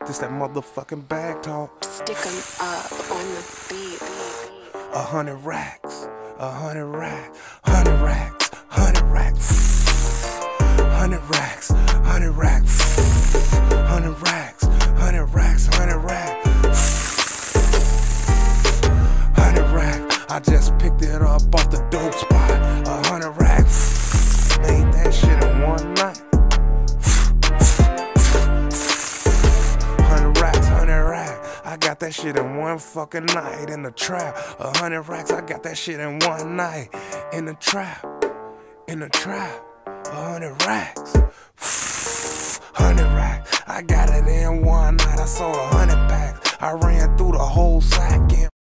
This that motherfucking bag talk. Stick 'em up on the beat. 100 racks, 100 racks, 100 racks, 100 racks, 100 racks, 100 racks, 100 racks, 100 racks, 100 racks, 100 racks. I just picked it up off the dope spot. 100 racks, made that shit in one night. 100 racks, 100 racks. I got that shit in one fucking night in the trap. 100 racks, I got that shit in one night in the trap. In the trap. 100 racks. 100 racks. I got it in one night. I sold 100 packs. I ran through the whole sack in